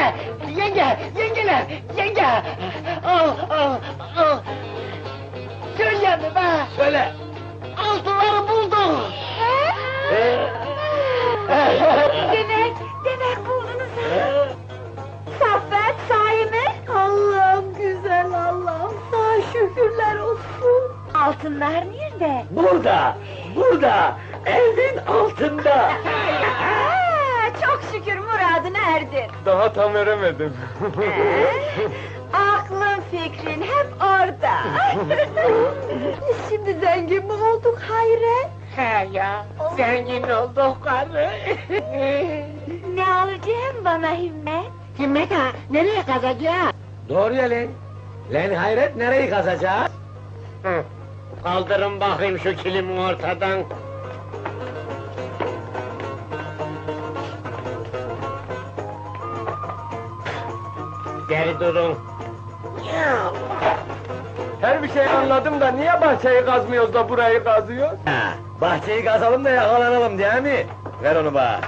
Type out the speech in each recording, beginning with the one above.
Yengeler! Yenge! Al! Söyle mi be? Söyle! Altınları buldum! Demek buldunuz ha? Saffet, sahi mi? Allah'ım güzel Allah'ım, sana şükürler olsun. Altınlar nerede? Burada! Evin altında! Çok şükür muradına erdin. Daha tam eremedim. Aklın fikrin hep orada. Şimdi zengin mi olduk Hayret? He ya, zengin olduk karı! Ne alacaksın bana Himmet? Himmet ha, nereye kazacağız? Doğru ya lan! Lan hayret nereyi kazacağız? Kaldırın bakayım şu kilimi ortadan! Geri durun! Her bir şey anladım da niye bahçeyi kazmıyoruz da burayı kazıyoruz? Bahçeyi kazalım da yakalanalım değil mi? Ver onu bana!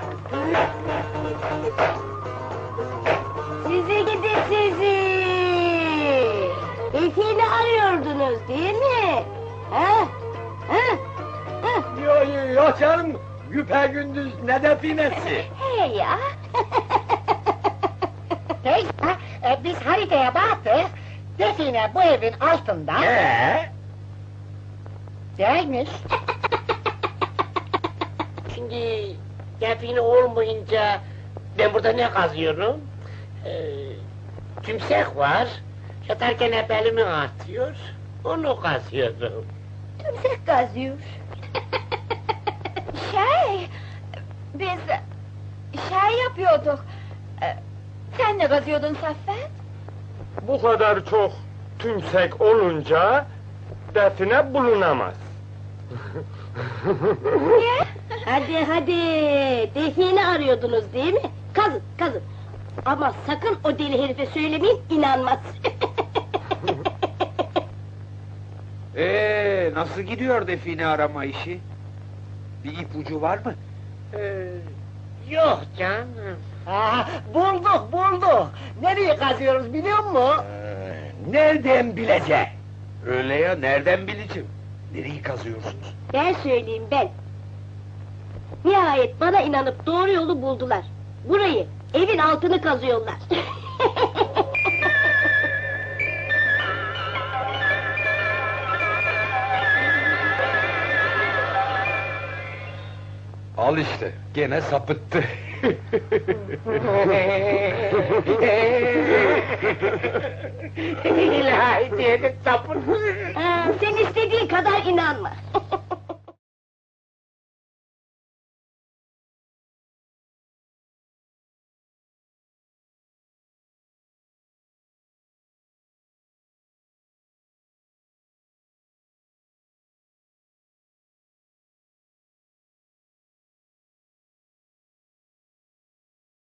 Sizi gidi sizi! Defini arıyordunuz değil mi? Ha? Yok canım! Güpegündüz ne definesi? Hey ya! Teyze, biz haritaya baktık, define bu evin altında değilmiş. Şimdi define olmayınca ben burada ne kazıyorum? Tümsek var, yatarken hep elimi atıyor, onu kazıyorum. Tümsek kazıyor. Biz yapıyorduk. Sen ne kazıyordun Saffet? Bu kadar çok tümsek olunca define bulunamaz. Niye? Hadi, define arıyordunuz değil mi? Kazın. Ama sakın o deli herife söylemeyin, inanmaz. Nasıl gidiyor define arama işi? Bir ipucu var mı? Yok canım. Bulduk! Nereye kazıyoruz biliyor musun? Nereden bilecek? Öyle ya, nereden bileceğim? Nereyi kazıyorsunuz? Ben söyleyeyim ben. Nihayet bana inanıp doğru yolu buldular. Burayı, evin altını kazıyorlar. Al işte, gene sapıttı. İlahi diyelim sapın. Sen istediğin kadar inanma.